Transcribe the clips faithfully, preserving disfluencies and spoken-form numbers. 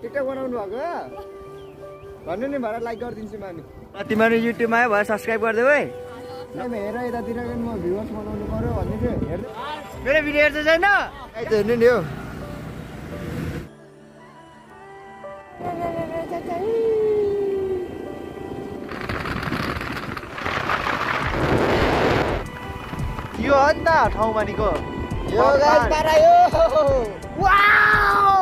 TikTok बनाउनु भएको भन्नु नि भएर लाइक गरिदिन्छु म हामी तिमीहरू युट्युबमा आयो भएर सब्सक्राइब गरिदेऊ है हेर यतातिर म भ्युवर्स बनाउनु पर्यो भन्ने थियो हेर्नु मेरो भिडियो हेर्छ छैन हेर्नु नि हो यो हो नि त ठाउँ भनेको यो गाइस पारायो wow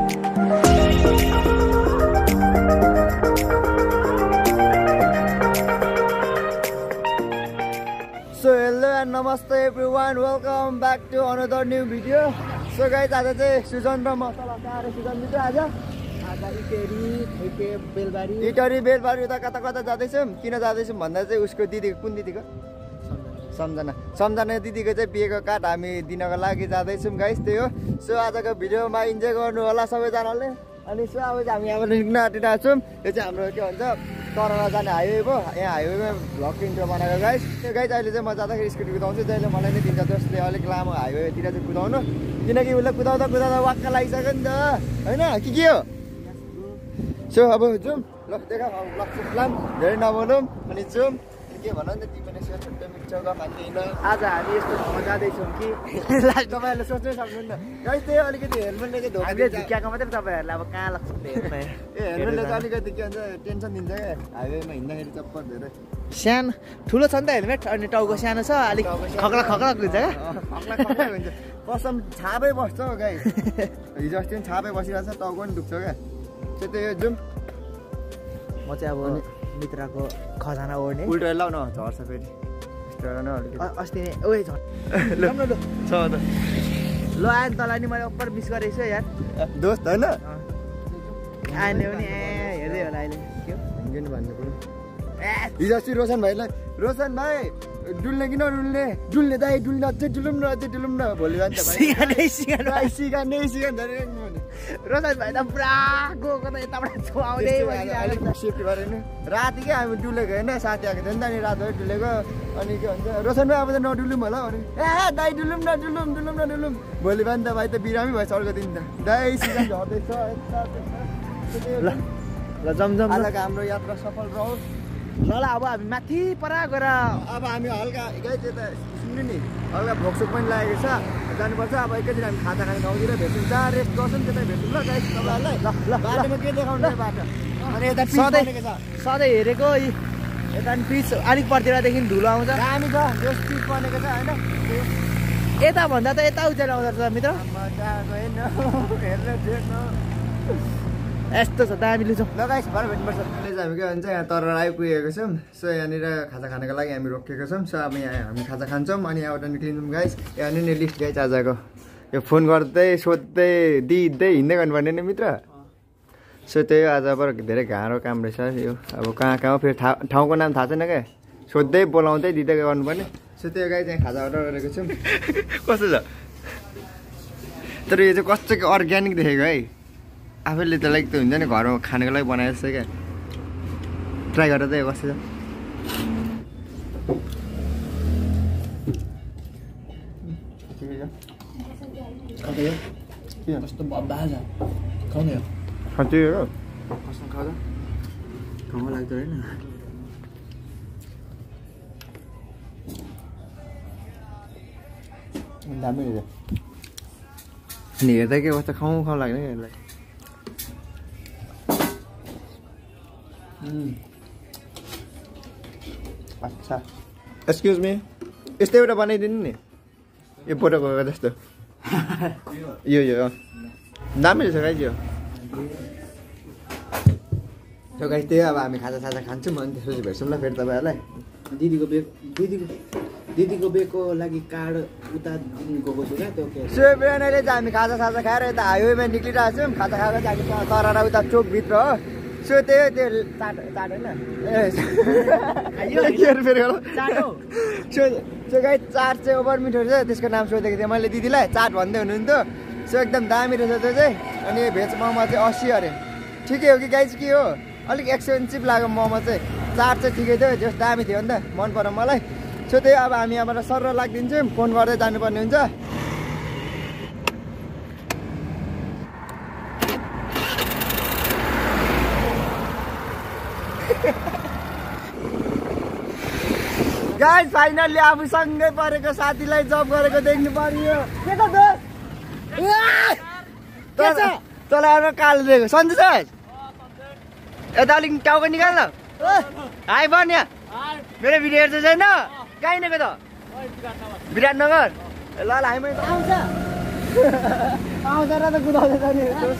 So hello and namaste everyone, welcome back to another new video. So guys, आज चाहिँ सुजन र म तल आएर सुजन दिन्छ आज आज इटेरी ठेके बेलबारी इटेरी बेलबारी उता कता कता जाँदैछौँ किन जाँदैछौँ भन्दा चाहिँ उसको दिदीको कुन दिदीको सम्झना सम्झना दिदीको चाहिँ बिहेको कार्ड हामी दिनको लागि जाँदैछौँ गाइस त्यही हो सो आजको भिडियोमा इन्जोय गर्नु होला सबैजनाले अनि सो अब चाहिँ हामी यहाँबाट निक्न आँटिरहेको छौँ यो चाहिँ हाम्रो के भन्छ तराना जाने हाइवे भयो यहाँ हाइवेमा भ्लग इन्ट्रो बनाएको गाइस त्यो गाइस अहिले चाहिँ म जाँदाखेरि स्कुटी कुदाउँछु जहिले मलाई नै दिन्छ जसले अलिक लामो हाइवेतिर चाहिँ कुदाउनु किनकि उसले कुदाउँदा कुदाउँदा वाक्क लागिसक्यो नि त होइन के के हो सो अब जाउँ ल देखा लाम धेरै नबोलौँ अनि जाउँ के भन नि त तिमीले छुट्टै मिठो खाँदैन आज हामी यस्तो ठाउँमा जाँदैछौँ कि तपाईँहरूले सोच्नै सक्नुहुन्न गाइस त्यही अलिकति हेलमेटले चाहिँ धोका झुक्क्याएको मात्रै तपाईँहरूलाई अब कहाँ लाग्छ ए हेलमेटले चाहिँ अलिकति के भन्छ टेन्सन दिन्छ क्या हाइवेमा हिँड्दाखेरि चप्पर धेरै सानो ठुलो छ नि त हेलमेट अनि टाउको सानो छ अलिक खक्ला खक्ला हुन्छ क्या खक्ला खक्ला हुन्छ कसम छापै बस्छ हौ गाइस हिजो अस्ति पनि छापै बसिरहेको छ टाउको पनि दुख्छ क्या त्यो त्यही जाउँ म चाहिँ अब मित्रको खजाना ओर्ने उल्टो लाउ न झर्छ फेरि अस्ति नै ओए झन् ल आयो नि तँलाई नि मैले अप्पर मिस गरेको छु यार दोस्त होइन आएन पनि ए हेर्दै होला अहिले के हो नि भन्नु पर्यो हिजो अस्ति रोशन भाइलाई रोशन भाइ डुल्ने कि नडुल्ने डुल्ने दाइ डुल्ने अझै डुलौँ न अझै डुलौँ न भोलि जान्छ सिकानै सिकानै सिकानै सिकान रोशन भाइ त पुरा गएको त यताबाट छुवाउँदै अलिक सेफ्टी गरेन राति क्या हामी डुलेको होइन साथी आएको थियो नि त अनि रातभरि डुलेको अनि के भन्छ रोशन भाइ अब त नडुलौँ होला भने ए दाइ डुलौँ न डुलौँ डुलौँ न डुलौँ भोलि बिहान त भाइ त बिरामी भएछ अर्को दिन त दाइ सिकान झर्दैछ ल ल जमजम आजको हाम्रो यात्रा सफल रहोस् ल ल अब हामी माथि परा गएर अब हामी हल्का गाइस यता सुन्नु नि हल्का भोकसोक पनि लागेको छ जानुपर्छ अब एकैदिन हामी खाजा खाने ठाउँतिर भेट्छौँ जहाँ रेस्ट गर्छौँ त्यतै भेट्छौँ ल गाइस तपाईँहरूलाई ल ल बाटोमा के देखाउनु बाटो अनि यता सधैँ सधैँ हेरेको यता पनि पिच अलिक पर्तिरदेखि धुलो आउँछ दामी छ यो पिच बनेको छ होइन यता भन्दा त यता उचाइ आउँदो रहेछ मित्र यस्तो छ दामीले छ ल गाइस भरे भेट्नुपर्छ अहिले चाहिँ हामी के भन्छ यहाँ तर आइपुगेको छौँ सो यहाँनिर खाजा खानको लागि हामी रोकेको छौँ सो अब यहाँ हामी खाजा खान्छौँ अनि यहाँबाट निक्लिन्छौँ गाइस यहाँनिर नि लिस्ट गाइस आजको यो फोन गर्दै सोध्दै दिँदै हिँड्दै गर्नुपर्ने नि मित्र सो त्यही आज अब धेरै गाह्रो काम रहेछ यो अब कहाँ कहाँ फेरि ठाउँको नाम थाहा छैन क्या सोध्दै बोलाउँदै दिँदै गर्नुपर्ने सो त्यो गाइस यहाँ खाजा अर्डर गरेको छौँ कस्तो छ तर यो चाहिँ कस्तो अर्ग्यानिक देखेको है आफैले त लाइक त हुन्छ नि घरमा खानको लागि बनाएको छ क्या ट्राई गरेर चाहिँ कस्तो छ कस्तो बाजा खाउने हो खाँदै हो कस्तो खाँदा खाउँ लाग्दो होइन दामी रहेछ अनि हेर्दा के कस्तो खाउँ खाउँ लाग्ने यसलाई अच्छा एक्सक्युज मी यस्तै एउटा बनाइदिनु नि यो फोटोको जस्तो यो यो दामी रहेछ गाइस यो त्यो गाइस त्यही अब हामी खाजा साजा खान्छौँ अनि त्यसपछि भेट्छौँ ल फेरि तपाईँहरूलाई दिदीको बेग दिदीको दिदीको बेगको लागि कार्ड उता गएको छु क्या त्यो सो बिहान अहिले चाहिँ हामी खाजा साजा खाएर यता हाइवेमा निक्लिरहेको छौँ खाजा खाएको चाहिँ हामी तरारा उता चोकभित्र हो सो त्यो त्यो चाट चाट होइन सो त्यो गाई चाट चाहिँ ओभर मिठो रहेछ त्यसको नाम सोधेको थिएँ मैले दिदीलाई चाट भन्दै हुनुहुन्थ्यो सो एकदम दामी रहेछ त्यो चाहिँ अनि भेज मोमो चाहिँ अस्सी अरे ठिकै हो कि गाई चाहिँ के हो अलिक एक्सपेन्सिभ लाग्यो मोमो चाहिँ चाट चाहिँ ठिकै थियो जस दामी थियो नि त मन पर्यो मलाई सो त्यही अब हामी यहाँबाट सर लाग्दिन्छौँ फोन गर्दै जानुपर्ने हुन्छ गाइस फाइनली आफूसँगै परेको साथीलाई जब गरेको देख्नु पर्यो के त दोस्त तँलाई आएर कालो दिएको सन्चो छ यता अलिक टाउको निकाल न हाई बन यहाँ मेरो भिडियो हेर्छ छैन कहीँ नगयो त विराटनगर ल ल हामी आउँछ आउँछ र त कुदाउँछ नि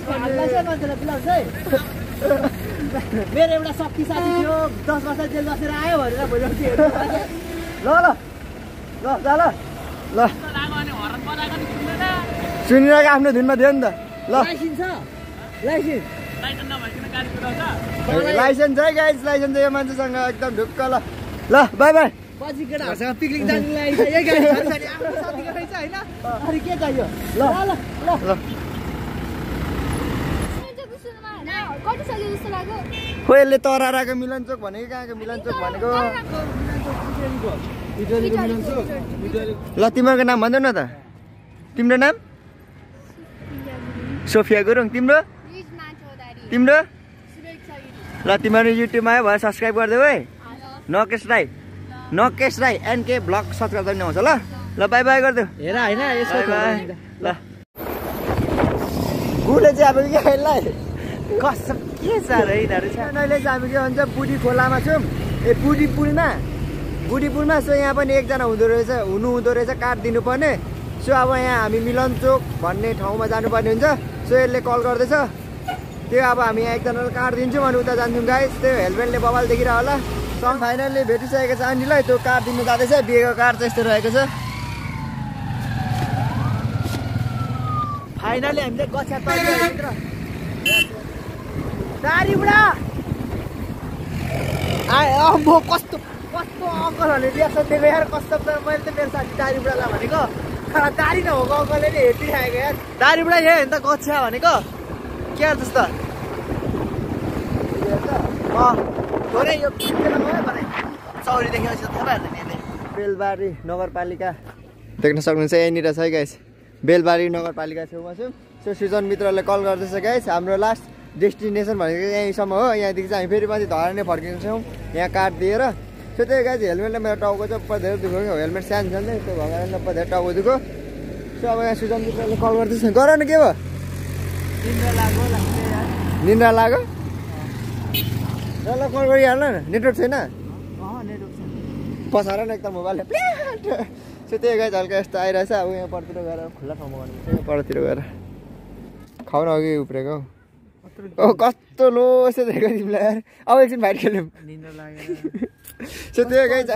मेरो एउटा शक्तिशाली थियो दस वर्ष जेल बसेर आयो भनेर भोलि ल ल ल ल ल सुनिरहेको आफ्नो धुनमा दियो नि त ल लाइसेन्स है गाइस लाइसेन्स यो मान्छेसँग एकदम ढुक्क ल ल बाई बाई पछि केटाहरूसँग पिकनिक जानु लागि यही गाडी आफ्नो साथीको रहेछ होइन अनि के चाहियो ल ल ल खो यसले तराराको मिलनचोक भनेको कहाँको मिलनचोक भनेको ल तिमीहरूको नाम भन्दै न त तिम्रो नाम सोफिया गुरुङ तिम्रो तिम्रो ल तिमीहरू युट्युबमा आयो भएर सब्सक्राइब गरिदेऊ है Nakesh Rai Nakesh Rai NK vlog search गर्दा पनि आउँछ ल ल बाई बाई गरिदेऊ हेर होइन ल गुले चाहिँ अब के यसलाई कसम के साह्रो है दारु छ अहिले चाहिँ हामी के भन्छ बुढी खोलामा छौँ ए बुढी पुलमा बुढी पुलमा सो यहाँ पनि एकजना हुँदो रहेछ हुनु हुँदो रहेछ काट दिनुपर्ने सो अब यहाँ हामी मिलनचोक भन्ने ठाउँमा जानुपर्ने हुन्छ सो यसले कल गर्दैछ त्यो अब हामी यहाँ एकजनालाई काट दिन्छौँ अनि उता जान्छौँ गाइस त्यो हेलमेटले बबाल देखिरह होला सँग फाइनल्ली भेटिसकेको छ आन्टीलाई त्यो काट दिनु जाँदैछ बिहेको काट चाहिँ यस्तो रहेको छ फाइनली हामीले गछ्या तर्कियो दारी बुढा आए अम्बो कस्तो कस्तो अङ्कलहरूले रियाक्सन दिएको यार कस्तो मैले त मेरो साथी दारी बुढालाई भनेको दारी नभएको अङ्कलले नि हेरिदिइरहेको यार दारी बुढा यहाँ हेर्नु त गछ्या भनेको के अर्थ त अँ थोरै यो चौरी देखेपछि त थाहा भएन नि बेलबारी नगरपालिका देख्न सक्नुहुन्छ यहीँनिर छ गाइस बेलबारी नगरपालिका छेउमा छौँ सो सृजन मित्रले कल गर्दैछ गाइस हाम्रो लास्ट डेस्टिनेसन भनेको यहीँसम्म हो यहाँदेखि चाहिँ हामी फेरि माथि धरानै फर्किने छौँ यहाँ काट दिएर सो त्यही गाइस हेलमेटले मेरो टाउको चाहिँ उप्पर धेरै दुःख हेलमेट सानो छ नि त्यो भएर उप्पर धेरै टाउको दुःख सो अब यहाँ सृजन मित्रले कल गर्दैछ गर न के भयो निन्द्रा लाग्यो निन्द्रा लाग्यो ल ल कल गरिहाल्न न नेटवर्क छैन पसार न एकदम मोबाइलले सो त्यही गाइस हल्का यस्तो आइरहेछ अब यहाँ परतिर गएर खुल्ला ठाउँमा गर्नु परतिर गएर खाउन अघि उब्रेको ओ कस्तो लो यस्तो देखेको तिमीलाई यार अब एकछिन बाहिर खेल्यौँ सो त्यो गाइस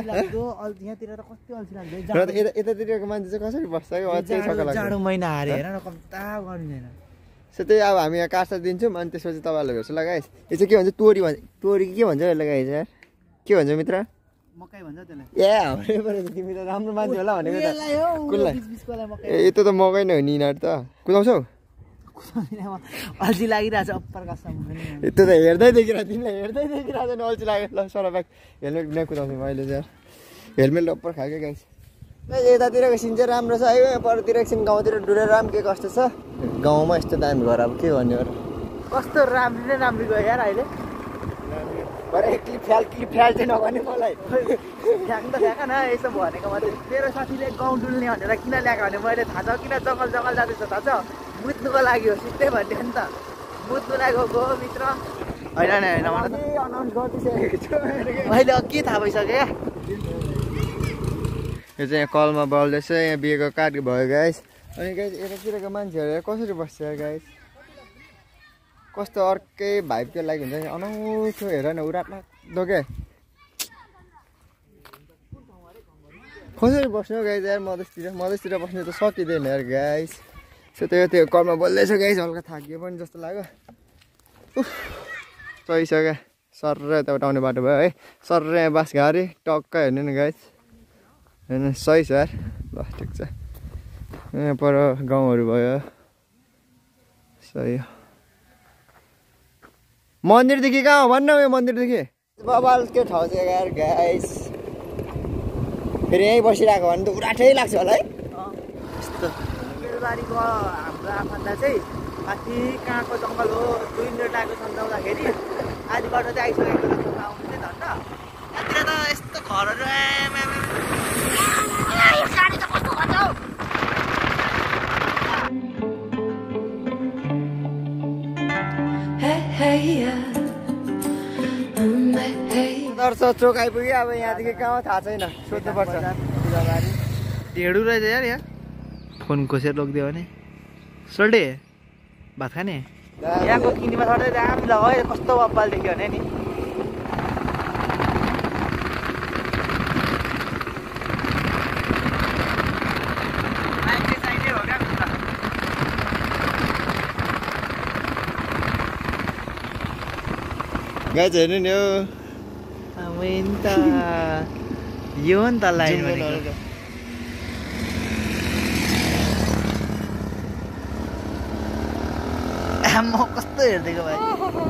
यतातिरको मान्छे चाहिँ कसरी बस्छ जाडो महिना हारे हेर न कम्ता गर्दैन सो त्यही अब हामी यहाँ काट्छ दिन्छौँ अनि त्यसपछि तपाईँहरूलाई भेट्छु ल गाइस यो चाहिँ के भन्छ तोरी भन्छ तोरी के भन्छ यसलाई गाइस यार के भन्छ मित्र मकै भन्छ त्यसलाई ए हाम्रै तिमी त राम्रो मान्छे होला भनेको त कुनलाई ए यता त मकै नै हो नि यिनीहरू त कुदाउँछौ अल्छी लागिरहेको छ अप्पर कसम यस्तो त हेर्दै देखिरहेको तिमीलाई हेर्दै देखिरहेको छ अल्छी लाग्यो ल सरबाग हेलमेट बिना कुदाउँछु मैले चाहिँ हेलमेट अप्पर खाएकै गाइस यतातिरको सिन चाहिँ राम्रो छ है परतिर एकछिन गाउँतिर डुलेर राम के कस्तो छ गाउँमा यस्तो दामी घर अब के भन्ने हो कस्तो राम्रो नै राम्रो गयो यार अहिले भरे क्लिप फ्याल क्लिप फ्याल चाहिँ नभने मलाई फ्याँक त फ्याँक न यसो भनेको मात्रै मेरो साथीले गाउँ डुल्ने भनेर किन ल्याएको भने मैले थाहा छ किन जङ्गल जङ्गल जाँदैछ थाहा छ मुत्नुको लागि हो सिधै भनिदियो नि त मुत्नु लागि गयो मित्र होइन नि होइन मलाई अनाउन्स गरिदिइसकेको छु मैले के थाहा भइसक्यो या यो चाहिँ यहाँ कलमा बल्दैछ यहाँ बिहेको काट भयो गाइस अनि गाइस यतातिरको मान्छेहरू कसरी बस्छ गाइस कस्तो अर्कै भाइबको लागि हुन्छ अनौठो हेर न उराट लाग्दो क्या कसरी बस्नु गाइस यार मधेसतिर मधेसतिर बस्नु त सकिँदैन यार गाइस सो त्यो त्यो कलमा बोल्दैछ गाइस हल्का थाकियो पनि जस्तो लाग्यो सकिसक्यो सर यताबाट आउने बाटो भयो है सर यहाँ बास घारी टक्क हेर्नु नि गाइस होइन सही छ यार ल ठिक छ यहाँ पर गाउँहरू भयो सही हो मन्दिरदेखि कहाँ हो भन्न यो मन्दिरदेखि बबाल के ठाउँ चाहिँ यार गाइस फेरि यहीँ बसिरहेको भने त उराठै लाग्छ होला है यस्तो बेलबारीको हाम्रो आफन्दा चाहिँ माथि कहाँको जङ्गल हो दुई मिनट लागेको सम्झाउँदाखेरि आधी बाटो चाहिँ आइसकेको आउनु चाहिँ धन्न यहाँतिर त यस्तो घरहरू दर्शक चोक आइपुग्यो अब यहाँदेखि कहाँ थाहा छैन सोध्नुपर्छ ढेडु रहेछ यार यहाँ फोन खोसेर लगिदियो भने सोल्टे भात खाने यहाँको किनीमा छर्दै दामी लगायो कस्तो अब्बाल देख्यो भने नि गाइज हेर्नु नि हो त यो नि त लाइन भनेको म कस्तो हेर्देको भाइ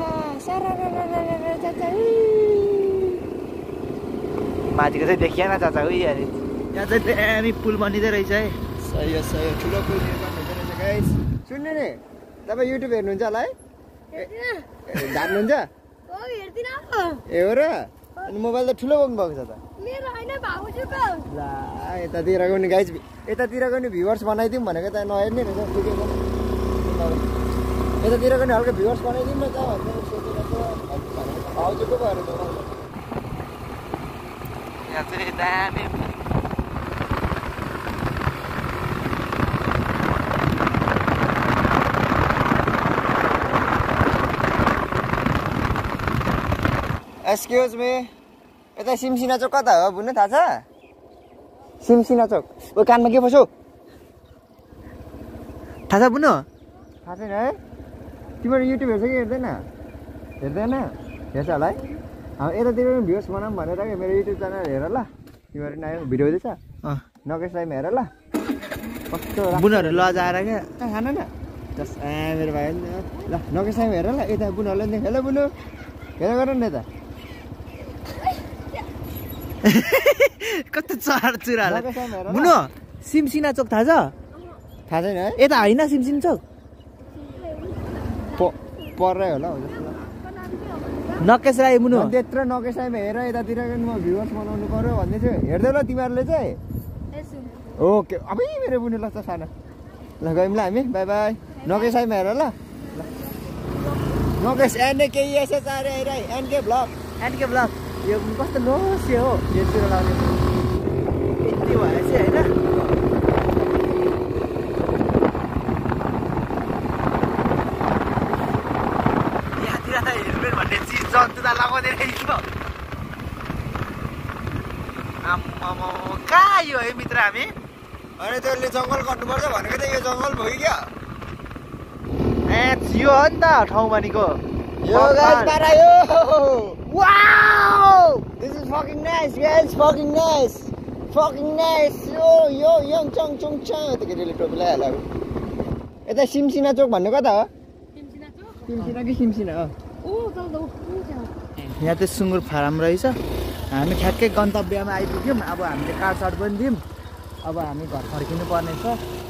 माथिको चाहिँ देखिएन चाचा उही अरे यहाँ चाहिँ दामी पुल बनिँदै रहेछ है सही हो सही हो ठुलो पुल निर्माण हुँदो रहेछ गाइज सुन्नु नि तपाईँ युट्युब हेर्नुहुन्छ होला है जान्नुहुन्छ ए हो र अनि मोबाइल त ठुलो बोक्नु भएको छ त ला यतातिरको नि गाइज यतातिरको नि भ्युवर्स बनाइदिउँ भनेको त नहेर्ने रहेछ ठिकै छ यतातिरको नि हल्का भ्युवर्स बनाइदिउँ न त भनेर सोचेको छ भाउजूको भएर यहाँ चाहिँ दामी एक्सक्युज मी यता सिमसिना चोक कता हो बुझ्नु थाहा छ सिमसिना चोक ओ कानमा के पसो थाहा छ बुझ्नु थाहा छैन है तिमीहरू युट्युब हेर्छ कि हेर्दैन हेर्दैन हेर्छ होला है यतातिर पनि भ्युज बनाऊँ भनेर कि मेरो युट्युब च्यानल हेर ल तिमीहरू नि आयो भिडियो हुँदैछ नगेश टाइम हेर ल कस्तो बुनहरू लजाएर क्या कहाँ खान न जस ए मेरो भाइ ल नगेश टाइम हेर ल यता बुनहरूलाई नि हेलो बुनु हेर गर न यता कस्तो चरा चुरा बुनो सिमसिना चोक थाहा छ थाहा छैन है यता होइन सिमसिना चोक पर्रै होला हो जस्तो नकेश राई मुनो त्यत्रो नकेश राईमा हेर यतातिर पनि म भ्युवर्स बनाउनु पर्यो भन्दै थियो हेर्दै ल तिमीहरूले चाहिँ ओके अबै मेरो बुनु ल त सानो ल गयौँ ल हामी बाई बाई नकेश राईमा हेर ल Nakesh N A K S H R Rai NK vlog NK vlog यो कस्तो लोसे हो यतिर लाग्ने यति भएपछि होइन यहाँतिर त हेलमेट भन्ने चिज जन्तु त लगाउँदैन आम्मामा कहाँ यो है मित्र हामी अनि त्यसले जङ्गल कट्नुपर्छ भनेको त यो जङ्गल भयो क्या ए यो हो नि त ठाउँ भनेको यो गाइस पारायो wow this is fucking nice guys fucking nice fucking nice यो यो यङ चङ चङ चङ त केटीले टोपी लगाइहाल्यो यता सिमसिना चोक भन्नु कता हो सिमसिना चोक सिमसिना कि सिमसिना हो यहाँ चाहिँ सुँगुर फार्म रहेछ हामी ठ्याक्कै गन्तव्यमा आइपुग्यौँ अब हामीले कार्ड सर्ट पनि दियौँ अब हामी घर फर्किनु पर्नेछ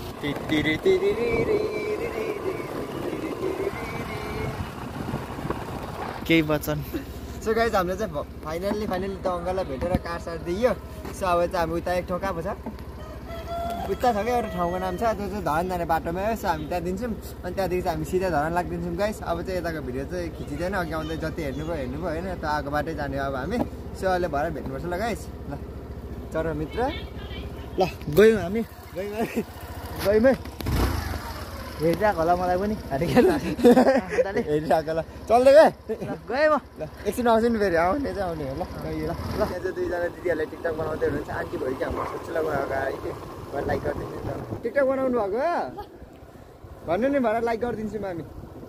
केही वचन सो गाइस हामीले चाहिँ फाइनल्ली फाइनल्ली त अङ्कललाई भेटेर कार सार दियो सो अब चाहिँ हामी उता एक ठाउँ कहाँ पो छ उता छ क्या एउटा ठाउँको नाम छ त्यो चाहिँ धरान जाने बाटोमा हो सो हामी त्यहाँ दिन्छौँ अनि त्यहाँदेखि चाहिँ हामी सिधै धरान लाग्दिन्छौँ गाइस अब चाहिँ यताको भिडियो चाहिँ खिचिँदैन अघि आउँदै जति हेर्नुभयो हेर्नुभयो होइन त्यो आएको बाटै जाने अब हामी सो अहिले भएर भेट्नुपर्छ ल गाइस ल चर मित्र ल गयौँ हामी गयौँ गयौँ है हेरिरहेको होला मलाई पनि हेरिरहेको ल चल्दै गए गएँ म ल एकछिन आउँछु नि फेरि आउने चाहिँ आउने हो ल गयो ल ल त्यहाँ चाहिँ दुईजना दिदीहरूले टिकटक बनाउँदै हुनुहुन्छ आन्टी भयो कि हाम्रो छोटो लगाएको लाइक गरिदिन्छु नि टिकटक बनाउनु भएको भन्नु नि भएर लाइक गरिदिन्छु हामी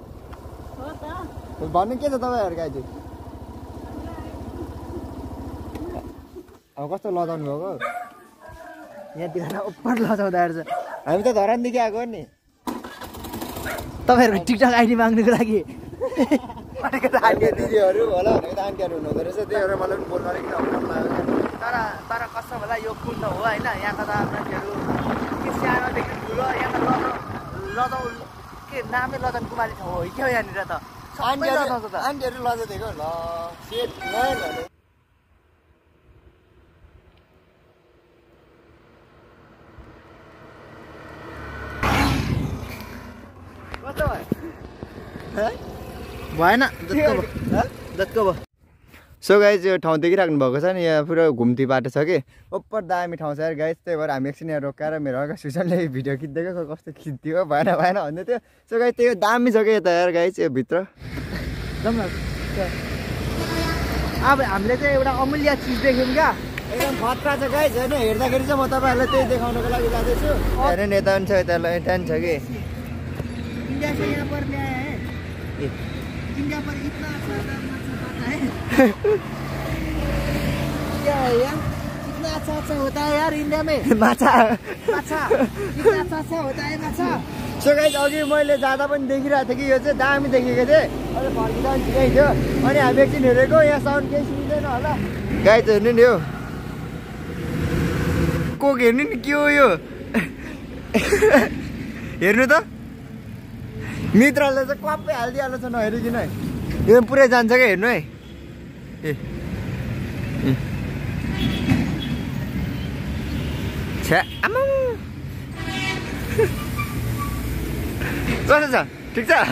भन्नु के छ तपाईँहरूको अहिले अब कस्तो लजाउनु भएको यहाँतिर ओपर लजाउँदा रहेछ हामी त धरानदेखि आएको हो नि तपाईँहरूको टिकटक आइडी माग्नुको लागि आन्टी दिदीहरू होला भनेको त आन्टीहरू हुनुहुँदो रहेछ त्यही भएर मलाई पनि फोन गरेको तर तर कस्तो होला यो पुल त हो होइन यहाँका त मान्छेहरू के सानोदेखि ठुलो यहाँ त लजाउ के नामै लजन कुमारी ठाउँ हो क्या यहाँनिर त आन्टीहरू लजा दिएको ल सेट भएन जत्को भयो जत्को भयो। सो गाइज यो ठाउँ देखिराख्नु भएको छ नि यहाँ पुरा घुम्ती बाटो छ कि ओपर दामी ठाउँ छ यार गाइज। त्यही भएर हामी एकछिन यहाँ रोकाएर मेरो अर्को सुजनले भिडियो खिच्दिएको कस्तो खिच्दियो भएन भएन भन्दै थियो। सो गाइज त्यो दामी छ कि यता यार गाइज यो भित्र जाउँ न। अब हामीले चाहिँ एउटा अमूल्य चिज देख्यौँ क्या एकदम खतरा छ गाइज होइन। हेर्दाखेरि चाहिँ म तपाईँहरूलाई त्यही देखाउनको लागि जाँदैछु। हेर्नु नि यता पनि छ यता यता पनि छ कि इंडिया से यहाँ पर ले आए हैं इंडिया पर इतना अच्छा माछा है क्या है यार कितना अच्छा अच्छा होता है यार इंडिया में माछा माछा कितना अच्छा अच्छा होता है माछा। सो गाइज अघि मैले जाँदा पनि देखिरहेको थिएँ कि यो चाहिँ दामी देखेको थिएँ अहिले फर्किँदा पनि ठिकै थियो। अनि हामी एकछिन हेरेको यहाँ साउन्ड केही सुनिँदैन होला गाइज हेर्नु नि यो कोक हेर्नु नि के हो यो हेर्नु त मित्रले चाहिँ क्वाप्पै हालिदिइहाल्छ नहेरिकन यो पुरै जान्छ क्या हेर्नु है ए छ्या आमा कस्तो छ ठिक छ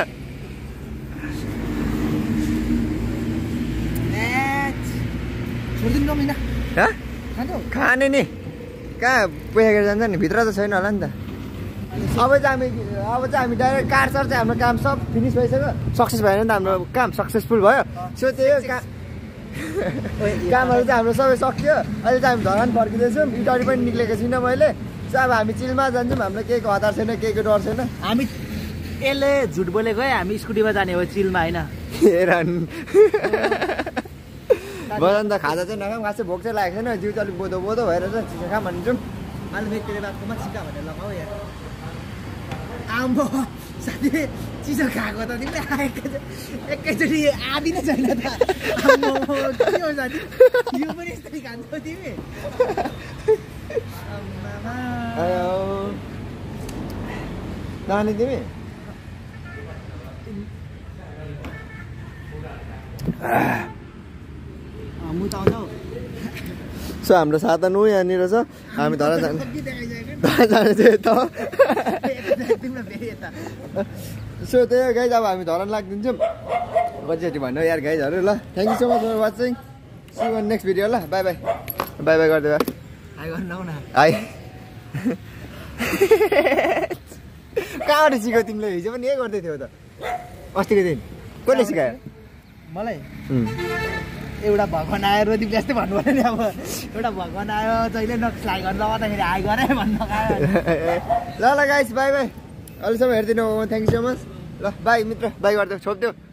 छोडिदिनु महिना खाने नि कहाँ पैसा जान्छ नि भित्र त छैन होला नि त। अब चाहिँ हामी अब चाहिँ हामी डाइरेक्ट कार सर चाहिँ हाम्रो काम सब फिनिस भइसक्यो सक्सेस भएन नि त हाम्रो काम सक्सेसफुल भयो। सो त्यही काम कामहरू चाहिँ हाम्रो सबै सक्यो। अहिले चाहिँ हामी धरान फर्किँदैछौँ इटरी पनि निक्लेको छैन मैले। सो अब हामी चिलमा जान्छौँ हाम्रो केहीको हतार छैन केहीको डर छैन। हामी यसले झुट बोलेको है हामी स्कुटीमा जाने हो चिलमा होइन हेर बजान त खाजा चाहिँ नखाऊँ खासै भोक चाहिँ लागेको छैन जिउ चाहिँ अलिक बोधो बोधो भएर चाहिँ चिसो खाऊँ भन्छौँ। अहिले व्यक्तिले बाटोमा चिका भनेर लगाऊ यार आम्बो साथी चिसो खाएको त तिमीले एकैचोटि आदि नै छैन त आम्बो के हो साथी यो पनि यस्तै खान्छौ तिमी जाने तिमी सो हाम्रो साधन हो यहाँनिर छ हामी धरा जाने धरा जाने चाहिँ यता सो त्यही गाइज अब हामी धरान लाग्दिन्छौँ कतिचोटि भन्नु यार गाइजहरू ल thank you so much for watching see you next video ल बाई बाई बाई बाई गरिदियो हाई गर्नु न हाई कहाँबाट सिक्यौ तिमीले हिजो पनि यही गर्दै थियौ त अस्तिको दिन कसले सिकायो मलाई एउटा भगवान आयो रोटी व्यस्तै भन्नु पर्यो नि अब एउटा भगवान आयो जहिले नक्सलाई गर्नु लगाउँदाखेरि हाई गरे भन्नु ल ल गाइस बाई बाई अहिलेसम्म हेरिदिनु थ्याङ्क यू सो मच ल बाई मित्र बाई गरिदियो छोपिदियो